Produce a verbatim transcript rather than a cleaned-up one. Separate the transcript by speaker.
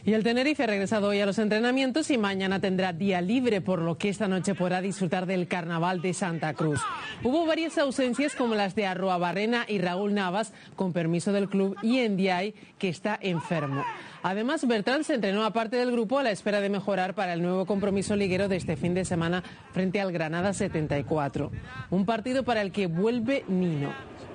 Speaker 1: Y el Tenerife ha regresado hoy a los entrenamientos y mañana tendrá día libre, por lo que esta noche podrá disfrutar del Carnaval de Santa Cruz. Hubo varias ausencias como las de Arruabarrena y Raúl Navas, con permiso del club, y Ndiaye, que está enfermo. Además, Bertrand se entrenó aparte del grupo a la espera de mejorar para el nuevo compromiso liguero de este fin de semana frente al Granada setenta y cuatro. Un partido para el que vuelve Nino.